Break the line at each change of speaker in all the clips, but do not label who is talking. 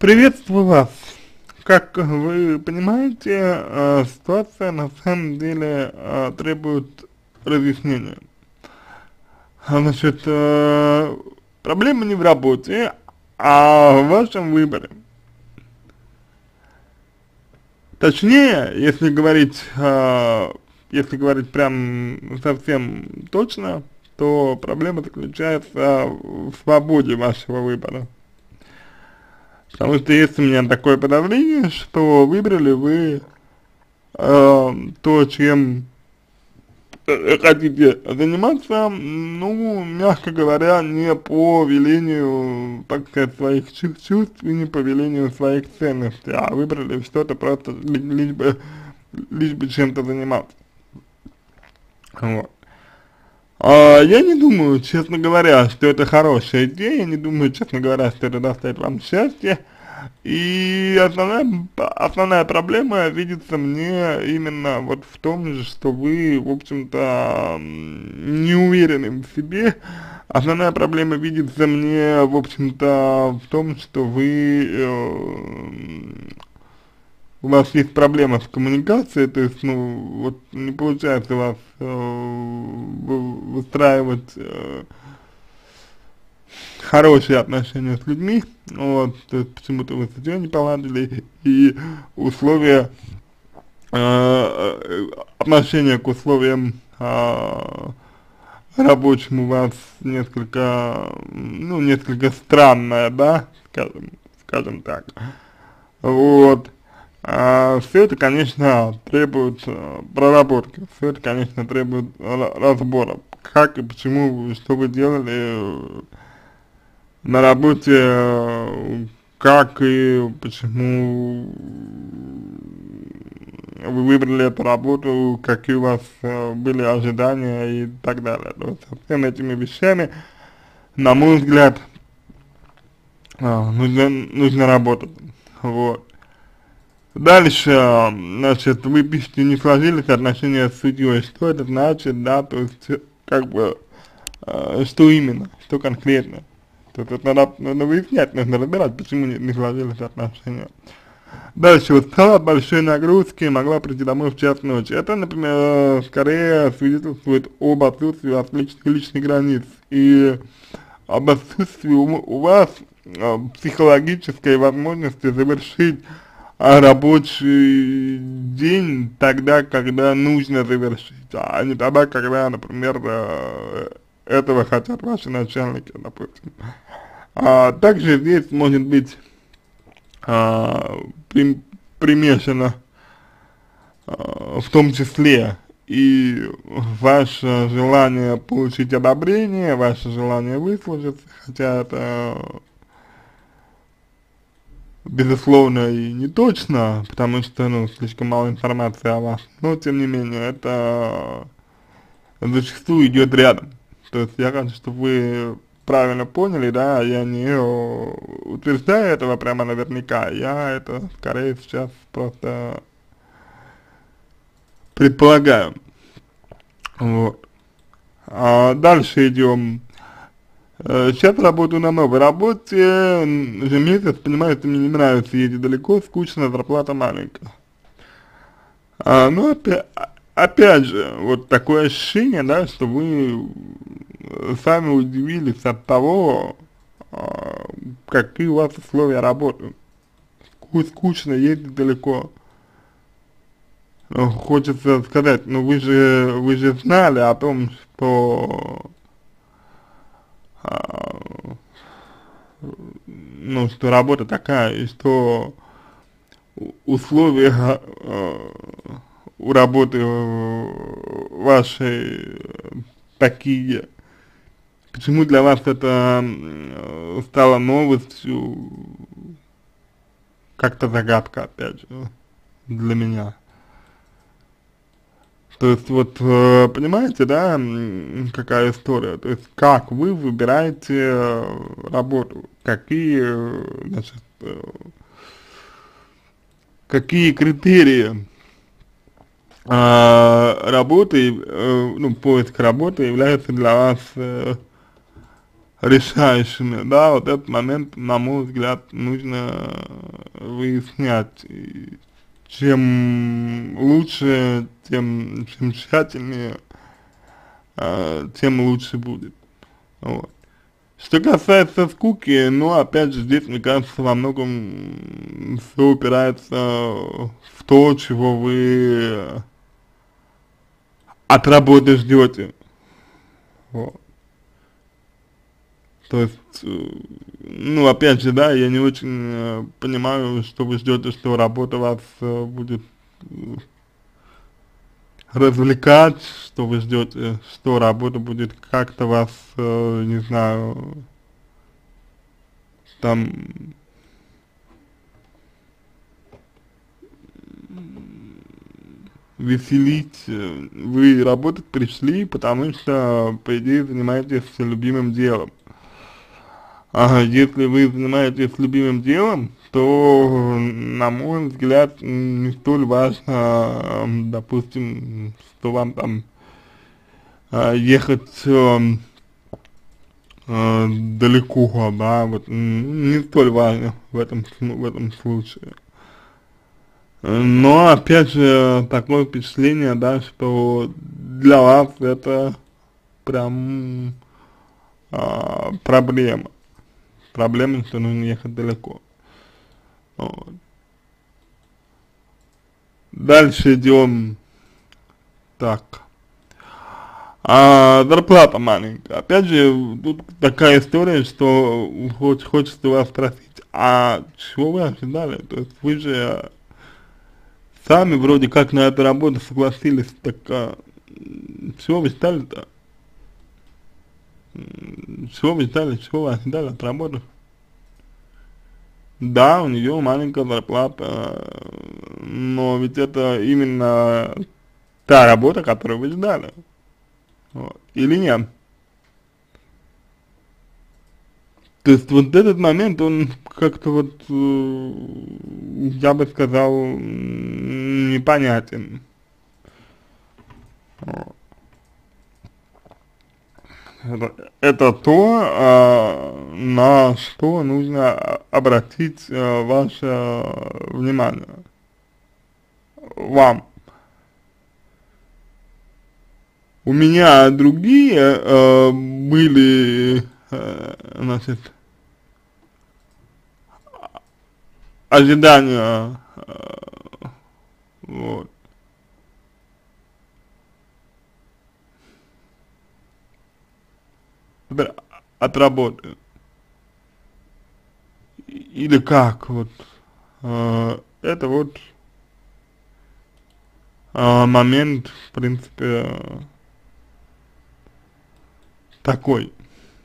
Приветствую вас. Как вы понимаете, ситуация на самом деле требует разъяснения. Значит, проблема не в работе, а в вашем выборе. Точнее, если говорить прям совсем точно, то проблема заключается в свободе вашего выбора. Потому что есть у меня такое подозрение, что выбрали вы то, чем хотите заниматься, ну, мягко говоря, не по велению, так сказать, своих чувств и не по велению своих ценностей, а выбрали что-то просто лишь бы чем-то заниматься. Вот. Я не думаю, честно говоря, что это хорошая идея, я не думаю, честно говоря, что это доставит вам счастье. И основная проблема видится мне именно вот в том же, что вы, в общем-то, не уверены в себе. Основная проблема видится мне, в общем-то, в том, что у вас есть проблема с коммуникацией, то есть, ну, вот не получается у вас выстраивать хорошие отношения с людьми, вот, то есть почему-то вы с этим не поладили, и условия, отношения к условиям рабочим у вас несколько странное, да, скажем так, вот. Все это, конечно, требует проработки, все это, конечно, требует разбора, как и почему, что вы делали на работе, как и почему вы выбрали эту работу, какие у вас были ожидания и так далее. То есть со всеми этими вещами, на мой взгляд, нужно работать. Вот. Дальше, значит, вы пишете, не сложились отношения с судьей. Что это значит, да, то есть, как бы, что именно, что конкретно. То есть, это надо выяснять, нужно разбирать, почему не сложились отношения. Дальше, вот, стала от большой нагрузки, могла прийти домой в час ночи. Это, например, скорее свидетельствует об отсутствии у вас личных границ и об отсутствии у вас психологической возможности завершить рабочий день тогда, когда нужно завершить, а не тогда, когда, например, этого хотят ваши начальники, допустим. Также здесь может быть примешано в том числе и ваше желание получить одобрение, ваше желание выслужиться, хотя это безусловно и не точно, потому что, ну, слишком мало информации о вас, но тем не менее это зачастую идет рядом. То есть я хочу, чтобы вы правильно поняли, да, я не утверждаю этого прямо наверняка, я это скорее сейчас просто предполагаю. Вот. Дальше идем. Сейчас работаю на новой работе, уже месяц, понимаю, что мне не нравится ездить далеко, скучно, зарплата маленькая. Но опять же, вот такое ощущение, да, что вы сами удивились от того, какие у вас условия работы. Скучно, ездить далеко. Хочется сказать, ну вы же знали о том, что ну, что работа такая, и что условия у работы вашей такие. Почему для вас это стало новостью, как-то загадка, опять же, для меня. То есть вот, понимаете, да, какая история, то есть как вы выбираете работу, значит, какие критерии работы, ну, поиск работы является для вас решающими, да, вот этот момент, на мой взгляд, нужно выяснять. И чем лучше, чем тщательнее, тем лучше будет. Вот. Что касается скуки, ну, опять же, здесь, мне кажется, во многом все упирается в то, чего вы от работы ждете. Вот. То есть, ну, опять же, да, я не очень понимаю, что вы ждете, что работа вас будет развлекать, что вы ждете, что работа будет как-то вас, не знаю, там веселить. Вы работать пришли, потому что, по идее, занимаетесь любимым делом. А если вы занимаетесь любимым делом, то, на мой взгляд, не столь важно, допустим, что вам там ехать далеко, да, вот, не столь важно в этом случае. Но, опять же, такое впечатление, да, что для вас это прям проблема. Проблема, что нужно ехать далеко. Вот. Дальше идем. Так. Зарплата маленькая. Опять же, тут такая история, что хочется вас спросить, а чего вы ожидали? То есть вы же сами вроде как на эту работу согласились, так чего вы ждали-то? Чего вы ждали, чего вы ожидали от работы? Да, у нее маленькая зарплата, но ведь это именно та работа, которую вы ждали. Вот. Или нет? То есть вот этот момент, он как-то вот, я бы сказал, непонятен. Вот. Это то, на что нужно обратить ваше внимание. Вам. У меня другие были, значит, ожидания, вот, от работы. Или как, вот, это вот момент, в принципе, такой.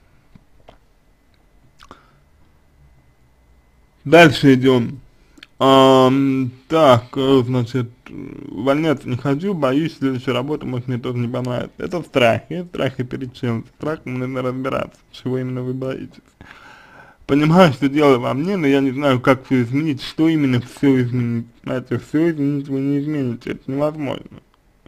Дальше идем. Так, значит, увольняться не хочу, боюсь, следующая работа может мне тоже не понравится. Это страхи перед чем? Страхом нужно разбираться, чего именно вы боитесь. Понимаю, что дело во мне, но я не знаю, как все изменить, что именно все изменить. Знаете, все изменить вы не измените, это невозможно.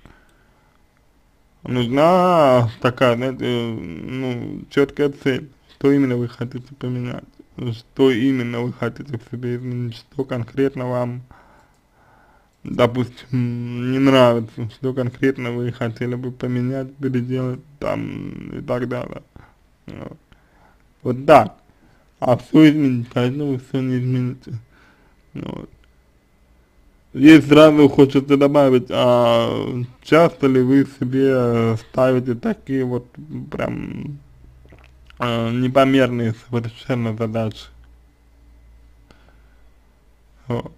Нужна такая, знаете, ну, четкая цель, что именно вы хотите поменять, что именно вы хотите в себе изменить, что конкретно вам, допустим, не нравится, что конкретно вы хотели бы поменять, переделать там и так далее. Вот, вот так. А все изменить, конечно, вы все не измените. Вот. Здесь сразу хочется добавить, часто ли вы себе ставите такие вот прям непомерные совершенно задачи. Вот.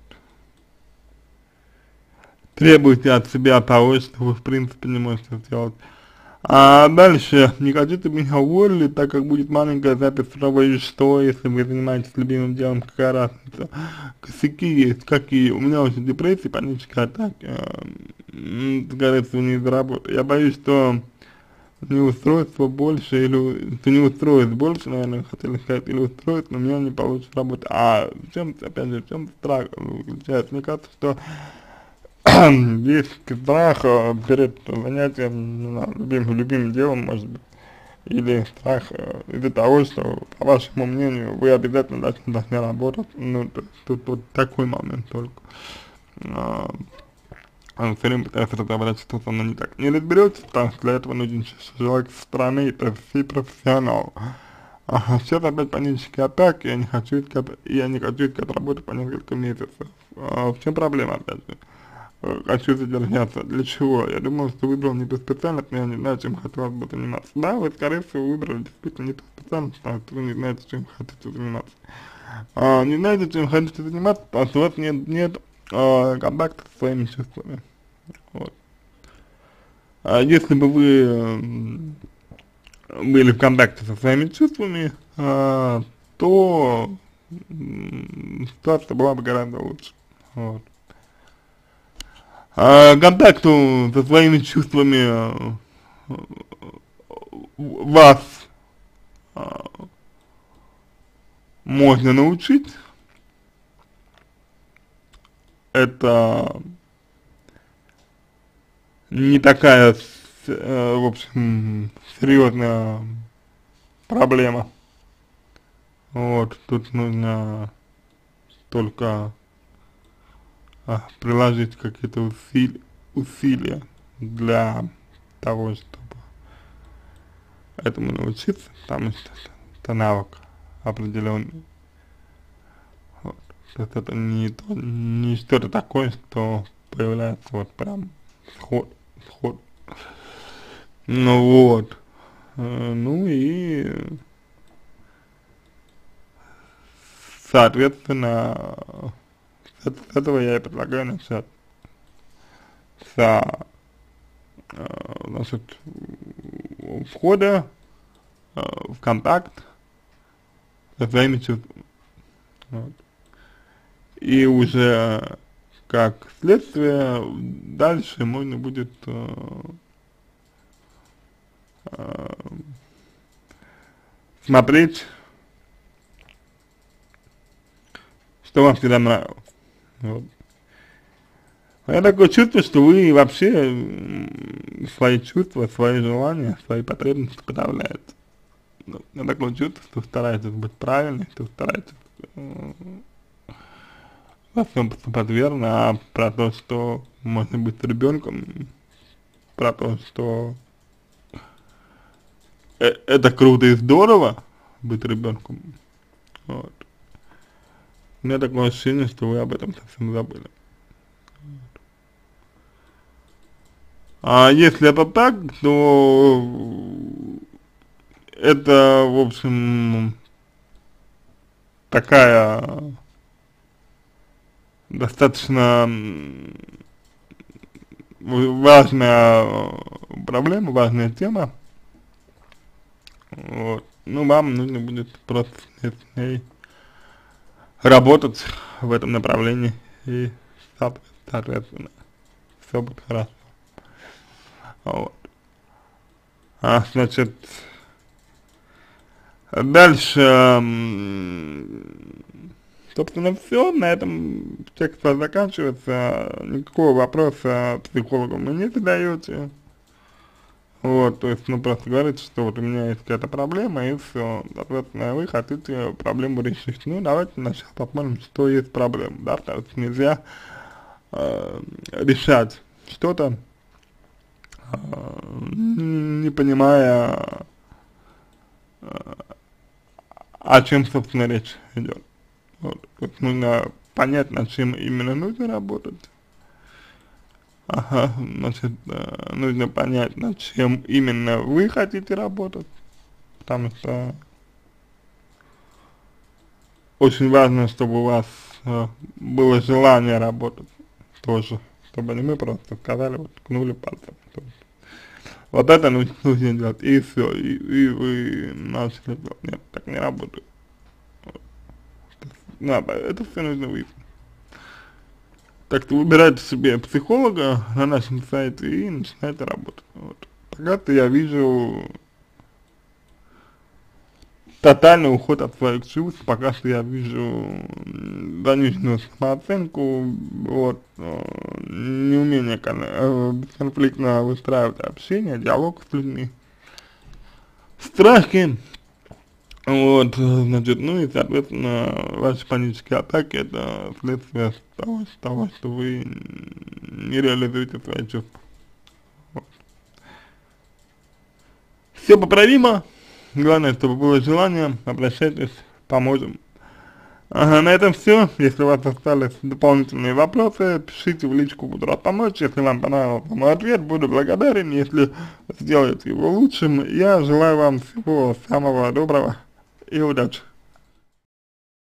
Требуйте от себя того, что вы в принципе не можете сделать. А дальше, не хотите меня уволили, так как будет маленькая запись срова, и что, если вы занимаетесь любимым делом, какая разница? Косяки есть, какие? У меня очень депрессия, паническая атака, скорее всего, не из-за работы. Я боюсь, что неустройство больше, или что не устроит больше, наверное, хотели сказать, или устроит, но у меня не получится работать. А в чем, опять же, в чем страх заключается? Мне кажется, что есть страх перед занятием, не знаю, любимым делом, может быть, или страх из-за того, что, по вашему мнению, вы обязательно должны работать, ну, тут вот такой момент только. А, Он все время пытается разобрать, что со мной не так. Не разберется, потому что для этого нужен человек со стороны, это все профессионал. Сейчас опять панические атаки, я не хочу искать работу по несколько месяцев. В чем проблема, опять же? Хочу задержаться. Для чего? Я думал, что выбрал не ту специальность, но я не знаю, чем хотелось бы заниматься. Да, вы, скорее всего, выбрали действительно не ту специальность, потому что вы не знаете, чем хотите заниматься. Не знаете, чем хотите заниматься, потому что у вас нет контакта со своими чувствами. Вот. Если бы вы были в контакте со своими чувствами, то ситуация была бы гораздо лучше. Вот. Контакту со своими чувствами вас а, можно научить. Это не такая, в общем, серьезная проблема. Вот, тут нужно только приложить какие-то усилия для того, чтобы этому научиться, потому что это навык определенный. Вот. То есть это не что-то такое, что появляется вот прям сход. Ну вот. Ну и соответственно с этого я и предлагаю начать. С значит, входа в контакт со своими чувствами. Вот. И уже как следствие дальше можно будет смотреть, что вам всегда нравилось. Вот. У меня такое чувство, что вы вообще свои чувства, свои желания, свои потребности подавляете. У меня такое чувство, что стараетесь быть правильным, что стараетесь во всем поступать верно, а про то, что можно быть с ребенком, про то, что это круто и здорово быть ребенком. Вот. У меня такое ощущение, что вы об этом совсем забыли. А если это так, то это, в общем, такая достаточно важная проблема, важная тема. Вот. Ну, вам нужно будет просто с ней работать в этом направлении, и соответственно все будет хорошо. Вот. Значит, дальше, собственно, все, на этом текст заканчивается, никакого вопроса психологу вы не задаете. Вот, то есть, ну, просто говорите, что вот у меня есть какая-то проблема, и все, соответственно, вы хотите проблему решить. Ну, давайте сначала посмотрим, что есть проблема, да, потому что нельзя решать что-то, не понимая, о чем, собственно, речь идет. Вот, тут нужно понять, над чем именно нужно работать. Значит, нужно понять, над чем именно вы хотите работать, потому что очень важно, чтобы у вас было желание работать тоже, чтобы не мы просто сказали, вот, ткнули пальцем. Вот это нужно делать, и все, и вы начали делать. Нет, так не работает. Надо, это все нужно выяснить. Так что выбирайте себе психолога на нашем сайте и начинайте работать. Вот. Пока-то я вижу тотальный уход от своих чувств, пока что я вижу заниженную самооценку, вот, неумение бесконфликтно выстраивать общение, диалог с людьми, страхи, вот, значит, ну и, соответственно, ваши панические атаки — это следствие того, что вы не реализуете свои чувства. Все поправимо, главное, чтобы было желание, обращайтесь, поможем. Ага, на этом все. Если у вас остались дополнительные вопросы, пишите в личку, буду рад помочь. Если вам понравился мой ответ, буду благодарен. Если сделаете его лучшим, я желаю вам всего самого доброго и удачи.